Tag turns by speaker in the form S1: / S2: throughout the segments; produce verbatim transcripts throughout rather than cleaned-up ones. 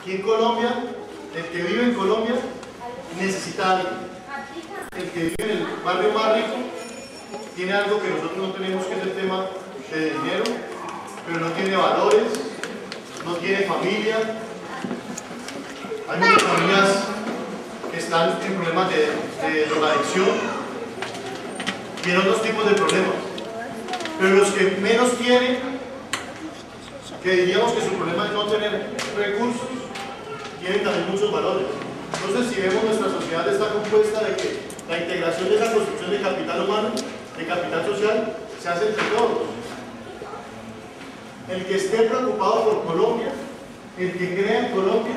S1: Aquí en Colombia, el que vive en Colombia necesita algo. El que vive en el barrio más rico tiene algo que nosotros no tenemos, que es el tema de dinero, pero no tiene valores, no tiene familia. Hay muchas familias que están en problemas de, de drogadicción y en otros tipos de problemas. Pero los que menos tienen, que diríamos que su problema es no tener recursos, tienen también muchos valores. Entonces, si vemos, nuestra sociedad está compuesta de que la integración de esa construcción de capital humano, de capital social, se hace entre todos. El que esté preocupado por Colombia, el que crea en Colombia,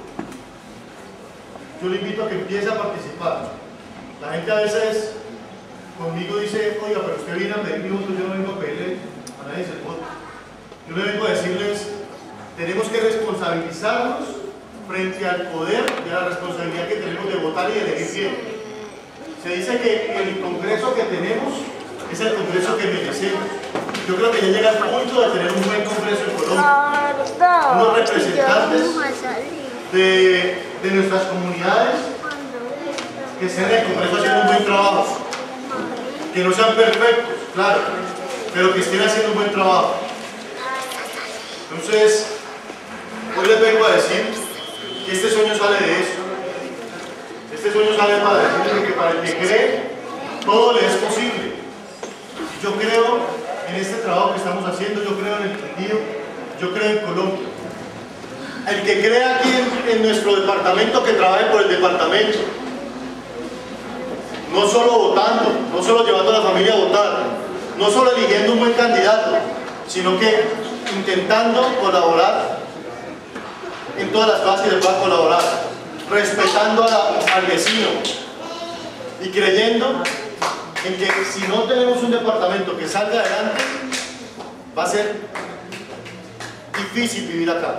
S1: yo le invito a que empiece a participar. La gente a veces conmigo dice, oiga, pero usted viene a pedir mi voto, yo no vengo a pedirle a nadie el voto. Yo le vengo a decirles, tenemos que responsabilizarnos frente al poder y a la responsabilidad que tenemos de votar y de elegir bien. Se dice que el Congreso que tenemos es el Congreso que merecemos. Yo creo que ya llega el punto de tener un buen Congreso en Colombia. Unos representantes de, de nuestras comunidades que sean en el Congreso haciendo un buen trabajo. Que no sean perfectos, claro, pero que estén haciendo un buen trabajo. Entonces, hoy les vengo a decir que este sueño sale de eso. Este sueño sale para decirles que para el que cree, todo le es posible. Y yo creo en este trabajo que estamos haciendo, yo creo en el Quindío, yo creo en Colombia. El que cree aquí en, en nuestro departamento, que trabaje por el departamento. No solo votando, no solo llevando a la familia a votar, no solo eligiendo un buen candidato, sino que intentando colaborar en todas las cosas que se pueda colaborar, respetando a la, al vecino y creyendo en que si no tenemos un departamento que salga adelante, va a ser difícil vivir acá.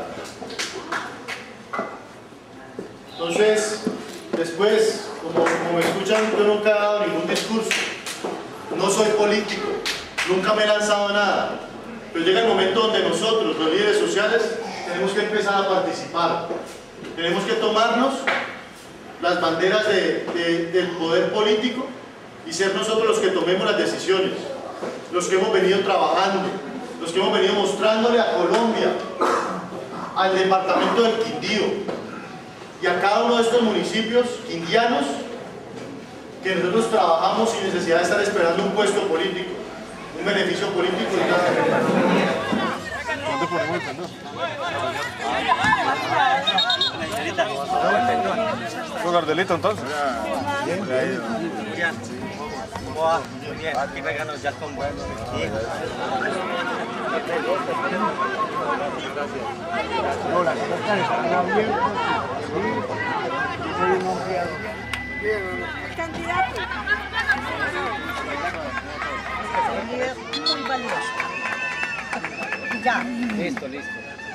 S1: Entonces, después, como, como me escuchan, yo nunca he dado ningún discurso, no soy político, nunca me he lanzado a nada, pero llega el momento donde nosotros, los líderes sociales, tenemos que empezar a participar, tenemos que tomarnos las banderas de, de, del poder político y ser nosotros los que tomemos las decisiones, los que hemos venido trabajando, los que hemos venido mostrándole a Colombia, al departamento del Quindío y a cada uno de estos municipios quindianos que nosotros trabajamos sin necesidad de estar esperando un puesto político, un beneficio político y nada.
S2: ¿Fue Gardelito entonces?
S3: Bien, bien. Muy bien, aquí me gano ya con buenos hijos.
S4: Hola, ¿cómo están? ¿Están bien? Sí, soy un hombre bien.
S5: El candidato. Es muy valioso. Ya.
S3: Listo, listo.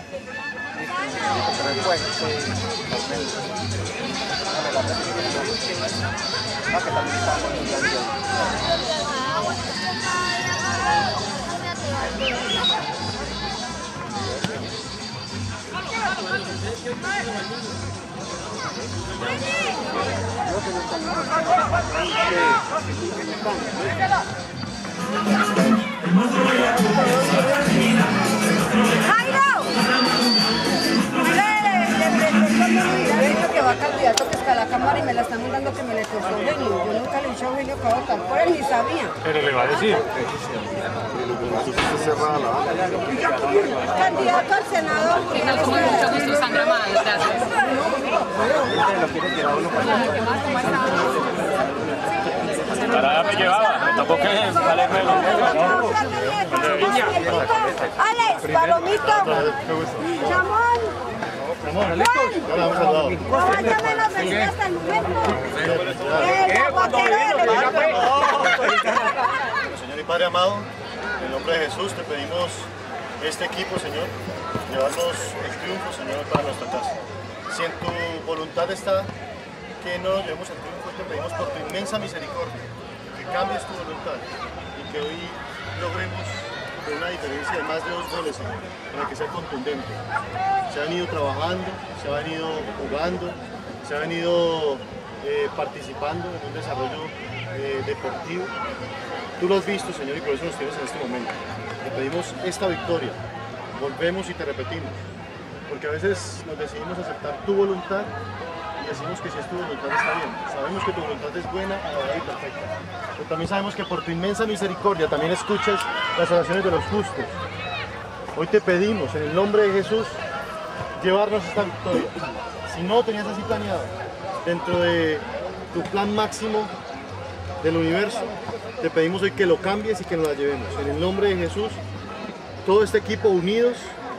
S5: Que va candidato que está a la cámara y me la están mandando que me le tocó Eugenio. Yo nunca le he dicho a Eugenio que va a votar por él, ni sabía.
S2: Pero le va a decir.
S5: Candidato al Senado.
S6: Como mucho gusto, Sandra Amado, gracias.
S2: Parada me llevaba, me tocó que valerme los negros.
S5: Alex, Palomito, Chamón, Juan, cuéntame los vecinos hasta el momento. El aguacero de
S1: Señor y Padre amado, en el nombre de Jesús te pedimos este equipo, Señor, llevarnos el triunfo, Señor, para nuestra casa. Si en tu voluntad está que no llevemos el triunfo, te pedimos por tu inmensa misericordia, que cambies tu voluntad y que hoy logremos con una diferencia de más de dos goles, para que sea contundente. Se ha venido trabajando, se ha venido jugando, se ha venido eh, participando en un desarrollo eh, deportivo. Tú lo has visto, Señor, y por eso nos tienes en este momento. Te pedimos esta victoria, volvemos y te repetimos, porque a veces nos decidimos aceptar tu voluntad y decimos que si es tu voluntad está bien. Sabemos que tu voluntad es buena, agradable y perfecta, pero también sabemos que por tu inmensa misericordia también escuchas las oraciones de los justos. Hoy te pedimos, en el nombre de Jesús, llevarnos esta victoria. Si no lo tenías así planeado, dentro de tu plan máximo del universo, te pedimos hoy que lo cambies y que nos la llevemos. En el nombre de Jesús, todo este equipo unidos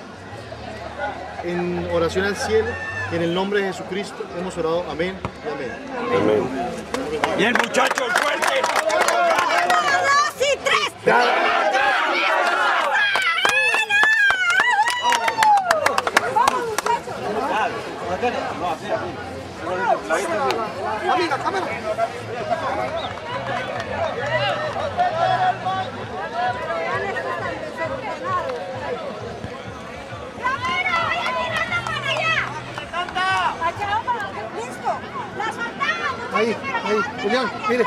S1: en oración al cielo, y en el nombre de Jesucristo hemos orado. Amén y amén.
S2: Amén. Bien, muchachos, fuerte.
S5: ¡Uno, dos y tres! ¡Vamos, muchachos!
S4: Amiga, cámara.
S5: ¡Listo! ¡La soltamos!
S4: Ahí, ahí, Julián, mire.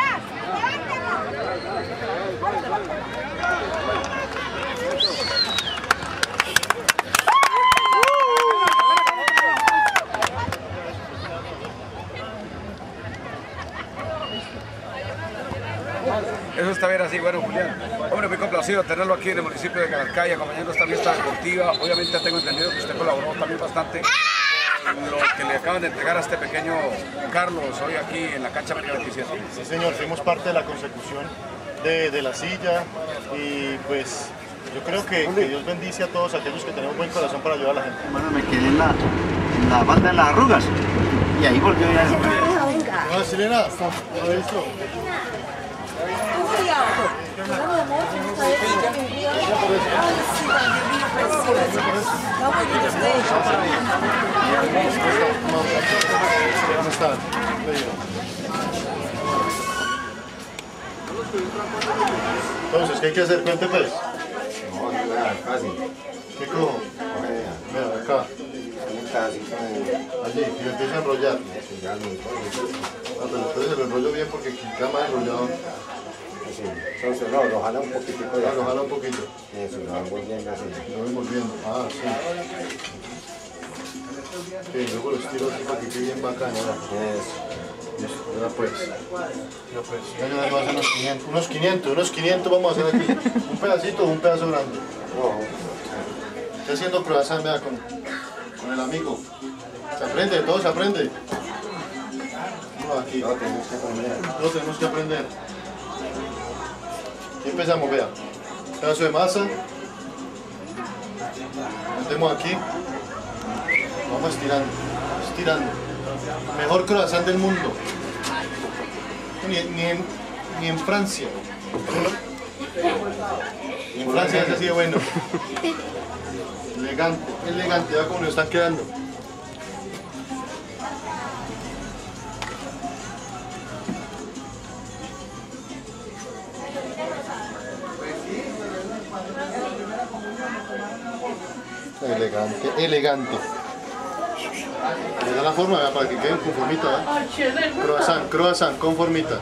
S7: Eso está bien así, bueno, Julián. Hombre, muy complacido tenerlo aquí en el municipio de Calarcay, acompañando esta fiesta deportiva. Obviamente tengo entendido que usted colaboró también bastante con lo que le acaban de entregar a este pequeño Carlos hoy aquí en la cancha América veintisiete.
S1: Sí, señor, fuimos parte de la consecución de, de la silla y pues yo creo que, que Dios bendice a todos aquellos que tenemos buen corazón para ayudar a la gente.
S3: Hermano, me quedé en la, en la banda de las arrugas y ahí volvió ya.
S1: No, Selena, ¿no lo visto? ¿Cómo están? Entonces, ¿qué hay que hacer? Cuente pues.
S8: No, nada, casi.
S1: ¿Qué cojo? Mira, acá. Allí, y empiezo a enrollar. Ah, pero entonces lo enrollo bien porque queda más enrollado.
S8: Entonces, no, lo jala un poquitico ya.
S1: Ah, lo jala un poquito.
S8: Eso, lo vamos viendo así.
S1: Lo voy envolviendo. Ah, sí. Sí, luego los tiro así para que quede bien bacano.
S8: Eso.
S1: Listo, ya pues. Ya pues. Ya yo voy a hacer unos quinientos. Unos quinientos, unos quinientos vamos a hacer aquí. Un pedacito o un pedazo grande.
S8: No.
S1: Estoy haciendo croissant, vea, con, con el amigo. Se aprende, todo se aprende. No, aquí.
S8: No, tenemos que aprender.
S1: Todo tenemos que aprender. Y empezamos, vea. Un pedazo de masa. Metemos aquí. Vamos estirando, estirando. Mejor croissant del mundo. Ni, ni, en, ni en Francia. Ni en Francia es así de bueno. Elegante, elegante. Vea cómo nos están quedando. Elegante, elegante. Le da la forma, ¿verdad? Para que queden con formita, ¿verdad? Croissant, croissant, con formita.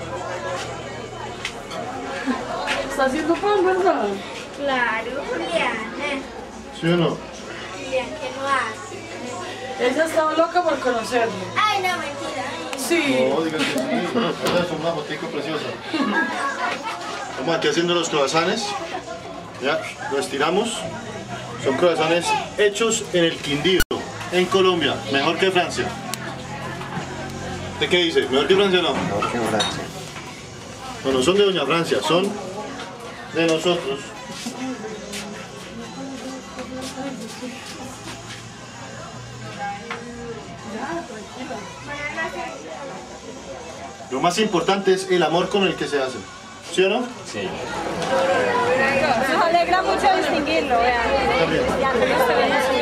S6: ¿Está haciendo pan, verdad?
S9: Claro, Julián.
S1: ¿Sí o no?
S9: Julián, ¿qué no hace?
S6: Ella estaba loca por conocerlo.
S9: Ay, no, mentira.
S6: Sí.
S1: No, digan que sí. Esta es una fotico preciosa. Estamos aquí haciendo los croissants. Ya, lo estiramos. Son croissants hechos en el Quindío, en Colombia, mejor que Francia. ¿De qué dice? ¿Mejor que Francia o no?
S8: Mejor que Francia.
S1: No, no son de Doña Francia, son de nosotros. Lo más importante es el amor con el que se hace. ¿Sí o no?
S2: Sí.
S5: Nos alegra mucho distinguirlo, vean.
S1: También.